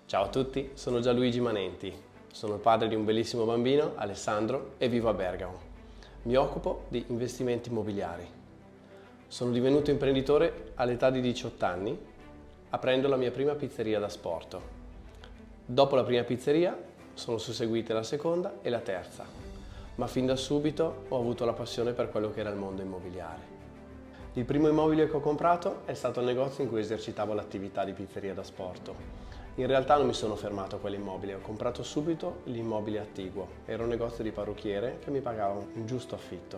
Ciao a tutti, sono Gianluigi Manenti, sono il padre di un bellissimo bambino, Alessandro, e vivo a Bergamo. Mi occupo di investimenti immobiliari. Sono divenuto imprenditore all'età di 18 anni, aprendo la mia prima pizzeria da sport. Dopo la prima pizzeria sono susseguite la seconda e la terza, ma fin da subito ho avuto la passione per quello che era il mondo immobiliare. Il primo immobile che ho comprato è stato il negozio in cui esercitavo l'attività di pizzeria da sport. In realtà non mi sono fermato a quell'immobile, ho comprato subito l'immobile attiguo. Era un negozio di parrucchiere che mi pagava un giusto affitto.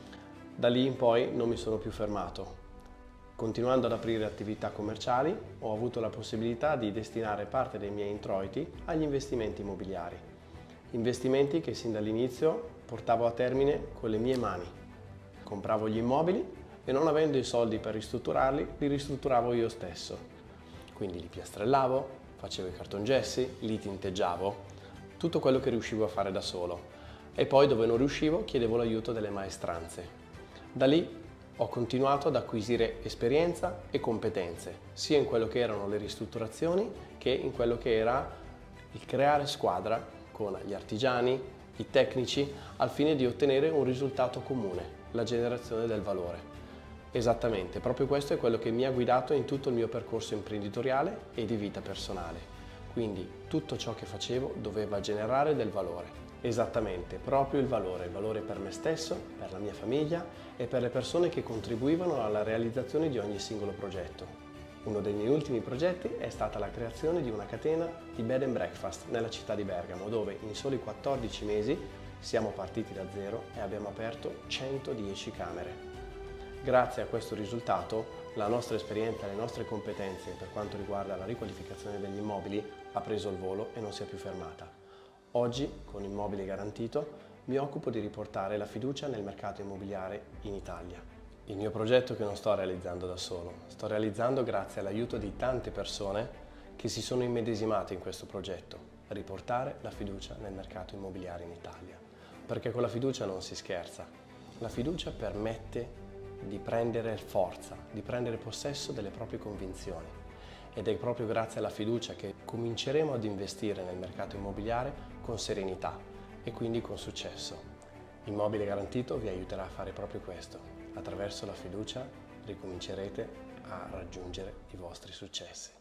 Da lì in poi non mi sono più fermato. Continuando ad aprire attività commerciali, ho avuto la possibilità di destinare parte dei miei introiti agli investimenti immobiliari. Investimenti che sin dall'inizio portavo a termine con le mie mani. Compravo gli immobili e non avendo i soldi per ristrutturarli, li ristrutturavo io stesso. Quindi li piastrellavo, facevo i cartongessi, li tinteggiavo, tutto quello che riuscivo a fare da solo. E poi dove non riuscivo chiedevo l'aiuto delle maestranze. Da lì ho continuato ad acquisire esperienza e competenze, sia in quello che erano le ristrutturazioni che in quello che era il creare squadra con gli artigiani, i tecnici, al fine di ottenere un risultato comune, la generazione del valore. Esattamente, proprio questo è quello che mi ha guidato in tutto il mio percorso imprenditoriale e di vita personale. Quindi tutto ciò che facevo doveva generare del valore. Esattamente, proprio il valore per me stesso, per la mia famiglia e per le persone che contribuivano alla realizzazione di ogni singolo progetto. Uno dei miei ultimi progetti è stata la creazione di una catena di bed and breakfast nella città di Bergamo, dove in soli 14 mesi siamo partiti da zero e abbiamo aperto 110 camere. Grazie a questo risultato, la nostra esperienza e le nostre competenze per quanto riguarda la riqualificazione degli immobili ha preso il volo e non si è più fermata. Oggi, con Immobile Garantito, mi occupo di riportare la fiducia nel mercato immobiliare in Italia. Il mio progetto che non sto realizzando da solo, sto realizzando grazie all'aiuto di tante persone che si sono immedesimate in questo progetto, riportare la fiducia nel mercato immobiliare in Italia. Perché con la fiducia non si scherza. La fiducia permette di prendere forza, di prendere possesso delle proprie convinzioni ed è proprio grazie alla fiducia che cominceremo ad investire nel mercato immobiliare con serenità e quindi con successo. Immobile Garantito vi aiuterà a fare proprio questo. Attraverso la fiducia ricomincerete a raggiungere i vostri successi.